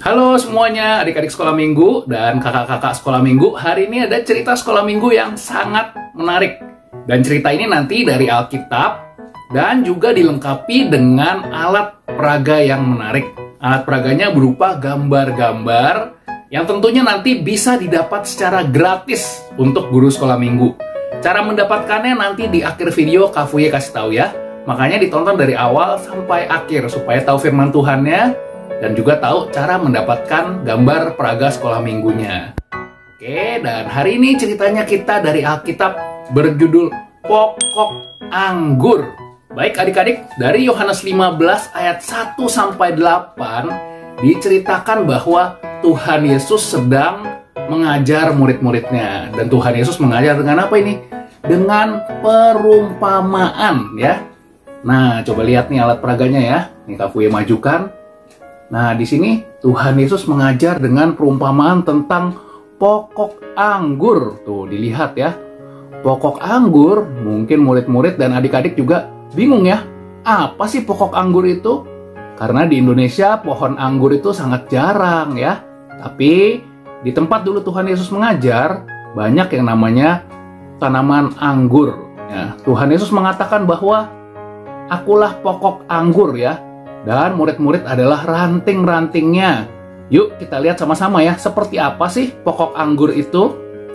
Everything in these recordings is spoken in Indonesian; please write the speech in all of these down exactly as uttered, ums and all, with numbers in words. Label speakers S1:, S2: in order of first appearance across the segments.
S1: Halo semuanya, adik-adik sekolah minggu dan kakak-kakak sekolah minggu. Hari ini ada cerita sekolah minggu yang sangat menarik. Dan cerita ini nanti dari Alkitab dan juga dilengkapi dengan alat peraga yang menarik. Alat peraganya berupa gambar-gambar yang tentunya nanti bisa didapat secara gratis untuk guru sekolah minggu. Cara mendapatkannya nanti di akhir video Kak Fuye kasih tahu ya. Makanya ditonton dari awal sampai akhir supaya tahu firman Tuhannya dan juga tahu cara mendapatkan gambar peraga sekolah minggunya. Oke, dan hari ini ceritanya kita dari Alkitab berjudul Pokok Anggur. Baik adik-adik, dari Yohanes lima belas ayat satu sampai delapan diceritakan bahwa Tuhan Yesus sedang mengajar murid-muridnya. Dan Tuhan Yesus mengajar dengan apa ini? Dengan perumpamaan ya. Nah, coba lihat nih alat peraganya ya. Nih Kak Fuye majukan. Nah, di sini Tuhan Yesus mengajar dengan perumpamaan tentang pokok anggur. Tuh, dilihat ya. Pokok anggur, mungkin murid-murid dan adik-adik juga bingung ya. Apa sih pokok anggur itu? Karena di Indonesia pohon anggur itu sangat jarang ya. Tapi di tempat dulu Tuhan Yesus mengajar, banyak yang namanya tanaman anggur. Ya, Tuhan Yesus mengatakan bahwa akulah pokok anggur ya. Dan murid-murid adalah ranting-rantingnya. Yuk kita lihat sama-sama ya, seperti apa sih pokok anggur itu?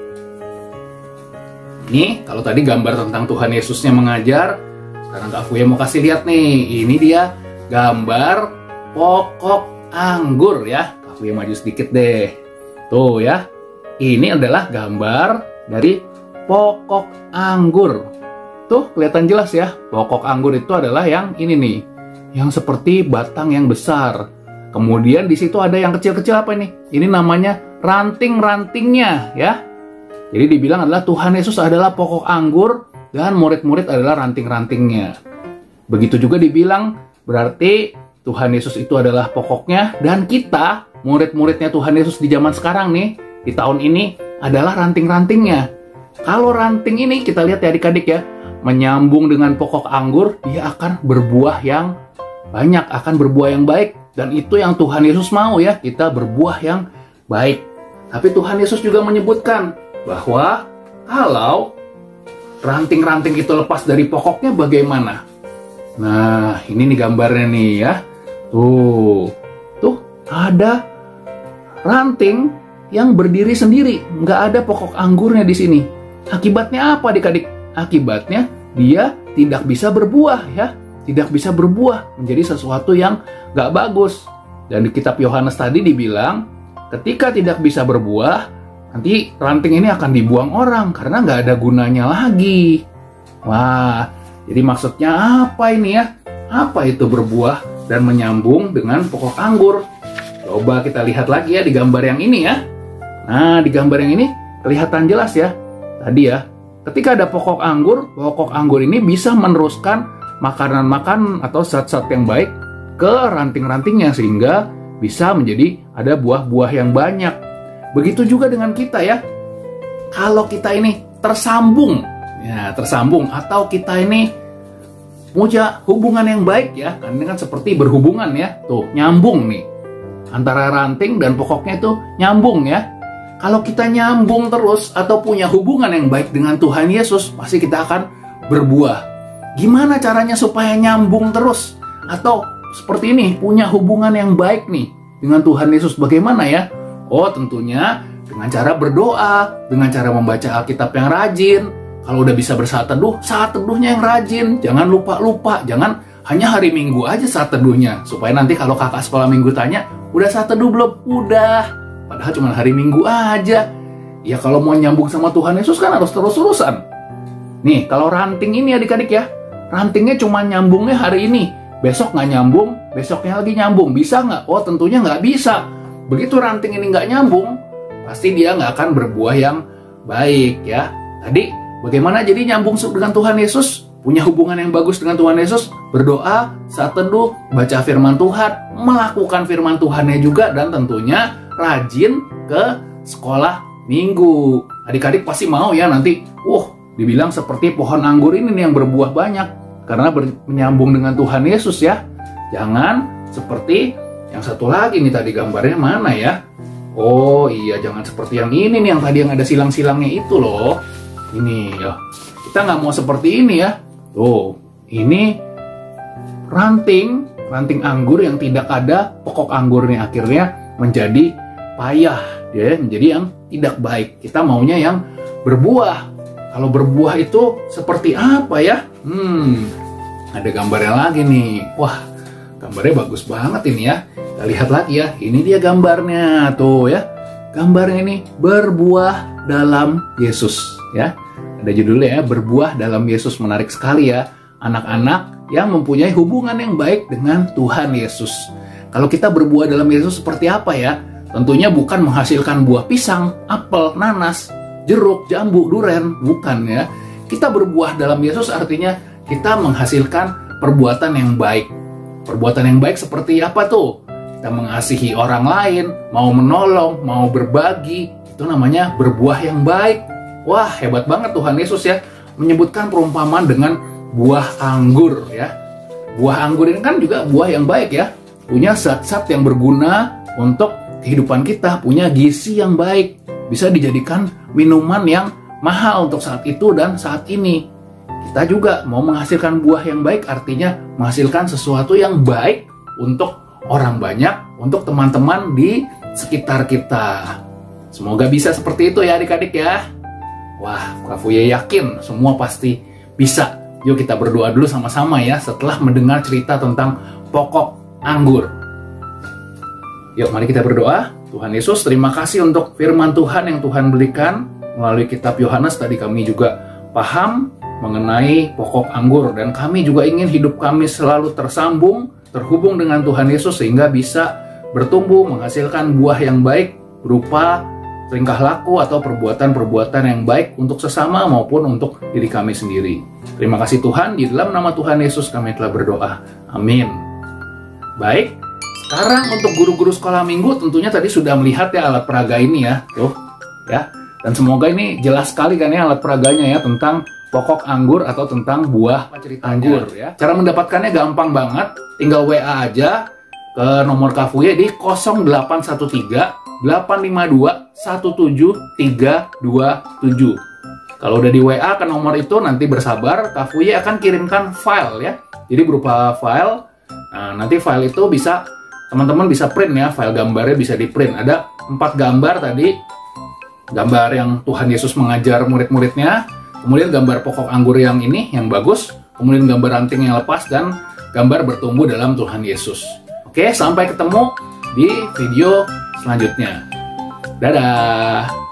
S1: Nih, kalau tadi gambar tentang Tuhan Yesusnya mengajar, sekarang Kak Fuye mau kasih lihat nih. Ini dia gambar pokok anggur ya. Kak Fuye maju sedikit deh. Tuh ya, ini adalah gambar dari pokok anggur. Tuh, kelihatan jelas ya, pokok anggur itu adalah yang ini nih. Yang seperti batang yang besar. Kemudian di situ ada yang kecil-kecil apa ini? Ini namanya ranting-rantingnya ya. Jadi dibilang adalah Tuhan Yesus adalah pokok anggur dan murid-murid adalah ranting-rantingnya. Begitu juga dibilang berarti Tuhan Yesus itu adalah pokoknya dan kita murid-muridnya Tuhan Yesus di zaman sekarang nih, di tahun ini adalah ranting-rantingnya. Kalau ranting ini kita lihat ya adik-adik ya, menyambung dengan pokok anggur, dia akan berbuah yang banyak, akan berbuah yang baik. Dan itu yang Tuhan Yesus mau ya, kita berbuah yang baik. Tapi Tuhan Yesus juga menyebutkan bahwa kalau ranting-ranting itu lepas dari pokoknya bagaimana? Nah, ini nih gambarnya nih ya. Tuh, tuh ada ranting yang berdiri sendiri, nggak ada pokok anggurnya di sini. Akibatnya apa adik-adik? Akibatnya dia tidak bisa berbuah ya. Tidak bisa berbuah, menjadi sesuatu yang gak bagus. Dan di kitab Yohanes tadi dibilang, ketika tidak bisa berbuah, nanti ranting ini akan dibuang orang, karena gak ada gunanya lagi. Wah, jadi maksudnya apa ini ya? Apa itu berbuah dan menyambung dengan pokok anggur? Coba kita lihat lagi ya di gambar yang ini ya. Nah, di gambar yang ini kelihatan jelas ya. Tadi ya, ketika ada pokok anggur, pokok anggur ini bisa meneruskan makanan-makanan atau zat-zat yang baik ke ranting-rantingnya sehingga bisa menjadi ada buah-buah yang banyak. Begitu juga dengan kita ya. Kalau kita ini tersambung, ya tersambung atau kita ini punya hubungan yang baik ya, kan ini kan seperti berhubungan ya. Tuh, nyambung nih. Antara ranting dan pokoknya itu nyambung ya. Kalau kita nyambung terus atau punya hubungan yang baik dengan Tuhan Yesus, pasti kita akan berbuah. Gimana caranya supaya nyambung terus? Atau seperti ini, punya hubungan yang baik nih dengan Tuhan Yesus. Bagaimana ya? Oh, tentunya dengan cara berdoa, dengan cara membaca Alkitab yang rajin. Kalau udah bisa bersaat teduh, saat teduhnya yang rajin. Jangan lupa-lupa, jangan hanya hari Minggu aja saat teduhnya. Supaya nanti kalau kakak sekolah Minggu tanya, udah saat teduh belum? Udah. Padahal cuma hari Minggu aja. Ya kalau mau nyambung sama Tuhan Yesus kan harus terus-terusan. Nih, kalau ranting ini adik-adik ya, rantingnya cuma nyambungnya hari ini, besok nggak nyambung, besoknya lagi nyambung. Bisa nggak? Oh, tentunya nggak bisa. Begitu ranting ini nggak nyambung, pasti dia nggak akan berbuah yang baik ya. Tadi, bagaimana jadi nyambung dengan Tuhan Yesus? Punya hubungan yang bagus dengan Tuhan Yesus, berdoa, saat teduh, baca firman Tuhan, melakukan firman Tuhannya juga, dan tentunya rajin ke sekolah minggu. Adik-adik pasti mau ya nanti, wah, dibilang seperti pohon anggur ini nih yang berbuah banyak. Karena menyambung dengan Tuhan Yesus ya. Jangan seperti Yang satu lagi nih tadi gambarnya mana ya? Oh iya, jangan seperti yang ini nih, yang tadi yang ada silang-silangnya itu loh. Ini ya, kita nggak mau seperti ini ya. Tuh, ini ranting, ranting anggur yang tidak ada pokok anggurnya, akhirnya menjadi payah, ya, menjadi yang tidak baik. Kita maunya yang berbuah. Kalau berbuah itu seperti apa ya? Hmm, ada gambarnya lagi nih. Wah, gambarnya bagus banget ini ya. Kita lihat lagi ya. Ini dia gambarnya tuh ya. Gambarnya ini berbuah dalam Yesus ya. Ada judulnya ya, berbuah dalam Yesus. Menarik sekali ya. Anak-anak yang mempunyai hubungan yang baik dengan Tuhan Yesus. Kalau kita berbuah dalam Yesus seperti apa ya? Tentunya bukan menghasilkan buah pisang, apel, nanas, jeruk, jambu, duren, bukan ya. Kita berbuah dalam Yesus artinya kita menghasilkan perbuatan yang baik. Perbuatan yang baik seperti apa tuh? Kita mengasihi orang lain, mau menolong, mau berbagi, itu namanya berbuah yang baik. Wah, hebat banget Tuhan Yesus ya, menyebutkan perumpamaan dengan buah anggur ya. Buah anggur ini kan juga buah yang baik ya, punya zat-zat yang berguna untuk kehidupan kita, punya gizi yang baik, bisa dijadikan minuman yang mahal untuk saat itu dan saat ini. Kita juga mau menghasilkan buah yang baik, artinya menghasilkan sesuatu yang baik untuk orang banyak, untuk teman-teman di sekitar kita. Semoga bisa seperti itu ya adik-adik ya. Wah, Kak Fuye yakin semua pasti bisa. Yuk kita berdoa dulu sama-sama ya setelah mendengar cerita tentang pokok anggur. Yuk mari kita berdoa. Tuhan Yesus, terima kasih untuk firman Tuhan yang Tuhan berikan melalui kitab Yohanes. Tadi kami juga paham mengenai pokok anggur, dan kami juga ingin hidup kami selalu tersambung, terhubung dengan Tuhan Yesus sehingga bisa bertumbuh, menghasilkan buah yang baik berupa tingkah laku atau perbuatan-perbuatan yang baik untuk sesama maupun untuk diri kami sendiri. Terima kasih Tuhan, di dalam nama Tuhan Yesus kami telah berdoa. Amin. Baik, sekarang untuk guru-guru sekolah minggu tentunya tadi sudah melihat ya alat peraga ini ya, tuh ya. Dan semoga ini jelas sekali kan ya alat peraganya ya tentang pokok anggur atau tentang buah anggur ya. Cara mendapatkannya gampang banget, tinggal W A aja ke nomor Kak Fuye di nol delapan satu tiga delapan lima dua satu tujuh tiga dua tujuh. Kalau udah di W A ke nomor itu, nanti bersabar, Kak Fuye akan kirimkan file ya. Jadi berupa file. Nah, nanti file itu bisa teman-teman bisa print ya, file gambarnya bisa di print. Ada empat gambar tadi. Gambar yang Tuhan Yesus mengajar murid-muridnya, kemudian gambar pokok anggur yang ini yang bagus, kemudian gambar ranting yang lepas, dan gambar bertumbuh dalam Tuhan Yesus. Oke, sampai ketemu di video selanjutnya. Dadah!